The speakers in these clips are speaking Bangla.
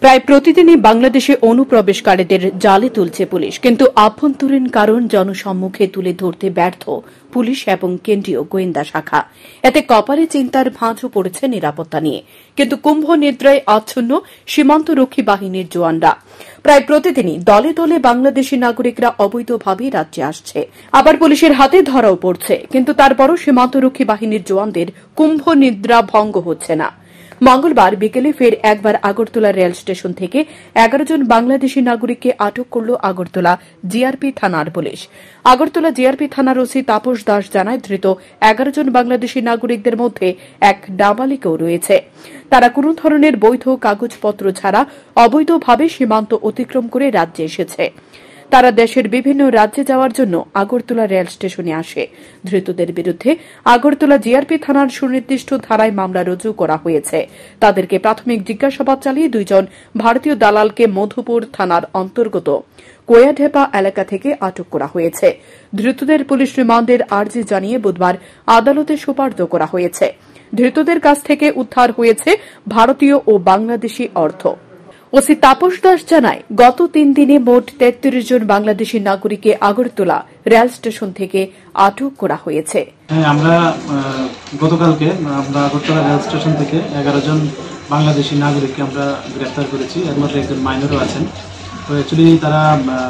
প্রায় প্রতিদিনই বাংলাদেশে অনুপ্রবেশকারীদের জালে তুলছে পুলিশ, কিন্তু আভ্যন্তরীণ কারণ জনসম্মুখে তুলে ধরতে ব্যর্থ পুলিশ এবং কেন্দ্রীয় গোয়েন্দা শাখা। এতে কপালে চিন্তার ভাঁজও পড়েছে নিরাপত্তা নিয়ে। কিন্তু কুম্ভ নিদ্রায় আচ্ছন্ন সীমান্তরক্ষী বাহিনীর জওয়ানরা। প্রায় প্রতিদিনই দলে দলে বাংলাদেশি নাগরিকরা অবৈধভাবে রাজ্যে আসছে, আবার পুলিশের হাতে ধরাও পড়ছে। কিন্তু তারপরও সীমান্তরক্ষী বাহিনীর জওয়ানদের কুম্ভ নিদ্রা ভঙ্গ হচ্ছে না। মঙ্গলবার বিকেলে ফের একবার আগরতলা রেল স্টেশন থেকে 11 জন বাংলাদেশি নাগরিককে আটক করল আগরতলা জিআরপি থানার পুলিশ। আগরতলা জিআরপি থানার ওসি তাপস দাস জানায়, ধৃত 11 জন বাংলাদেশি নাগরিকদের মধ্যে এক নাবালিকাও রয়েছে। তারা কোন ধরনের বৈধ কাগজপত্র ছাড়া অবৈধভাবে সীমান্ত অতিক্রম করে রাজ্যে এসেছে। তারা দেশের বিভিন্ন রাজ্যে যাওয়ার জন্য আগরতলা রেল স্টেশনে আসে। ধৃতদের বিরুদ্ধে আগরতলা জিআরপি থানার সুনির্দিষ্ট ধারায় মামলা রুজু করা হয়েছে। তাদেরকে প্রাথমিক জিজ্ঞাসাবাদ চালিয়ে 2 জন ভারতীয় দালালকে মধুপুর থানার অন্তর্গত কোয়াঢেপা এলাকা থেকে আটক করা হয়েছে। ধৃতদের পুলিশ রিমান্ডের আর্জি জানিয়ে বুধবার আদালতে সোপর্দ করা হয়েছে। ধৃতদের কাছ থেকে উদ্ধার হয়েছে ভারতীয় ও বাংলাদেশি অর্থ। ওসি তাপস দাস জানায়, গত 3 দিনে মোট 33 জন বাংলাদেশি নাগরিককে আগরতলা রেল স্টেশন থেকে আটক করা হয়েছে। আমরা গতকালকে আগরতলা রেল স্টেশন থেকে 11 জন বাংলাদেশি নাগরিককে আমরা গ্রেফতার করেছি। এর মধ্যে একজন মাইনরও আছেন। তো অ্যাকচুয়ালি তারা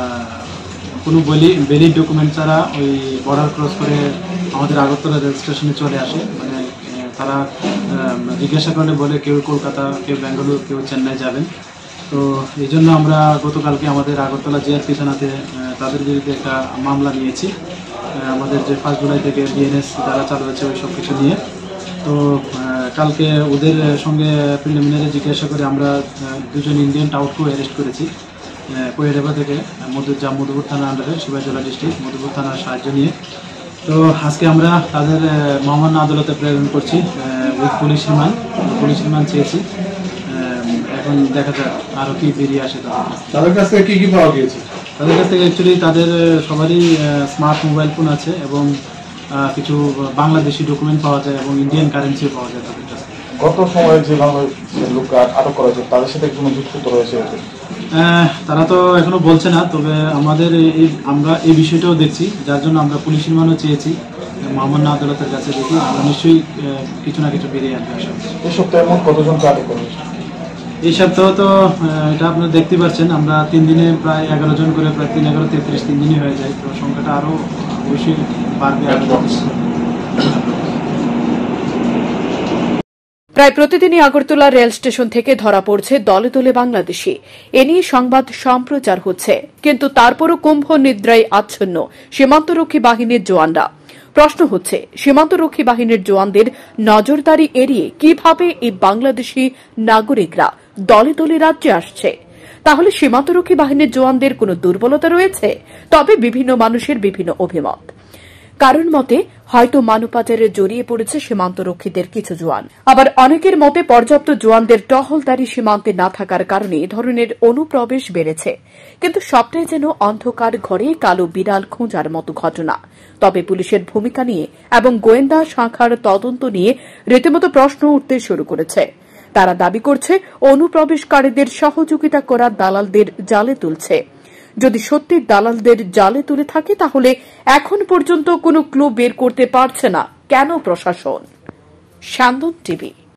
কোনো ভ্যালিড ডকুমেন্ট ছাড়া ওই বর্ডার ক্রস করে আমাদের আগরতলা রেল স্টেশনে চলে আসে। মানে তারা জিজ্ঞাসা করলে বলে কেউ কলকাতা, কেউ বেঙ্গালুরু, কেউ চেন্নাই যাবেন। তো এই জন্য আমরা গতকালকে আমাদের আগরতলা জিআরপি থানাতে তাদের বিরুদ্ধে একটা মামলা নিয়েছি। আমাদের যে 1 জুলাই থেকে বিএনএস দ্বারা চালু হয়েছে ওই সব কিছু নিয়ে। তো কালকে ওদের সঙ্গে প্রিলিমিনারি জিজ্ঞাসা করে আমরা 2 জন ইন্ডিয়ান টাউটকেও অ্যারেস্ট করেছি কোয়াঢেপা থেকে, মধুপুর থানার আন্ডারে সিপাহীজলা ডিস্ট্রিক্ট মধুপুর থানার সাহায্য নিয়ে। তো আজকে আমরা তাদের মহামান্য আদালতে প্রেরণ করছি উইথ পুলিশ রিমান্ড চেয়েছি। এখন দেখা যাক আরো কি বেরিয়ে আসে। তাদের কাছ থেকে কি পাওয়া গিয়েছে? তাদের কাছ থেকে অ্যাকচুয়ালি তাদের সবারই স্মার্ট মোবাইল ফোন আছে এবং কিছু বাংলাদেশি ডকুমেন্ট পাওয়া যায় এবং ইন্ডিয়ান কারেন্সিও পাওয়া যায় তাদের কাছে। গত সময়ে যে লোককে আটক করা হয়েছে তাদের সাথে কোনো যুক্ত রয়েছে? তারা তো এখনো বলছে না, তবে আমরা এই বিষয়টাও দেখছি, যার জন্য আমরা পুলিশ রিমান্ডও চেয়েছি মহামান্য আদালতের কাছে। দেখি আমরা নিশ্চয়ই কিছু না কিছু বেরিয়ে আনতে আসা। এই সপ্তাহে মোট কতজনকে আটক করা হয়েছে? এই সপ্তাহ তো এটা আপনারা দেখতে পাচ্ছেন, আমরা 3 দিনে প্রায় 11 জন করে, প্রায় 3 11 33 3 দিনই হয়ে যায়। তো সংখ্যাটা আরো অবশ্যই বাড়বে। প্রায় প্রতিদিনই আগরতলা রেল স্টেশন থেকে ধরা পড়ছে দলে দলে বাংলাদেশি। এ নিয়ে সংবাদ সম্প্রচার হচ্ছে, কিন্তু তারপরও কুম্ভ নিদ্রায় আচ্ছন্ন সীমান্তরক্ষী বাহিনীর জওয়ানরা। প্রশ্ন হচ্ছে, সীমান্তরক্ষী বাহিনীর জওয়ানদের নজরদারি এড়িয়ে কিভাবে এই বাংলাদেশি নাগরিকরা দলে দলে রাজ্যে আসছে? তাহলে সীমান্তরক্ষী বাহিনীর জওয়ানদের কোনো দুর্বলতা রয়েছে? তবে বিভিন্ন মানুষের বিভিন্ন অভিমত। কারণ মতে হয়তো মানব পাচারে জড়িয়ে পড়েছে সীমান্তরক্ষীদের কিছু জওয়ান, আবার অনেকের মতে পর্যাপ্ত জওয়ানদের টহলদারি সীমান্তে না থাকার কারণে এ ধরনের অনুপ্রবেশ বেড়েছে। কিন্তু সবটাই যেন অন্ধকার ঘরে কালো বিড়াল খোঁজার মতো ঘটনা। তবে পুলিশের ভূমিকা নিয়ে এবং গোয়েন্দা শাখার তদন্ত নিয়ে রীতিমতো প্রশ্ন উঠতে শুরু করেছে। তারা দাবি করছে, অনুপ্রবেশকারীদের সহযোগিতা করা দালালদের জালে তুলছে। যদি সত্যি দালালদের জালে তুলে থাকে, তাহলে এখন পর্যন্ত কোনো ক্লু বের করতে পারছে না কেন প্রশাসন? সান্দন টিভি।